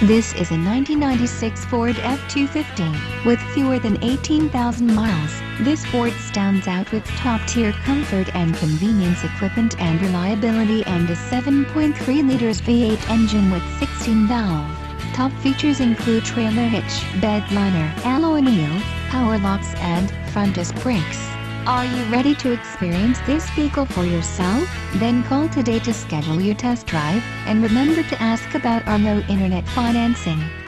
This is a 1996 Ford F250. With fewer than 18,000 miles, this Ford stands out with top-tier comfort and convenience, equipment and reliability, and a 7.3 liters V8 engine with 16 valve. Top features include trailer hitch, bed liner, alloy wheels, power locks and front disc brakes. Are you ready to experience this vehicle for yourself? Then call today to schedule your test drive, and remember to ask about our low internet financing.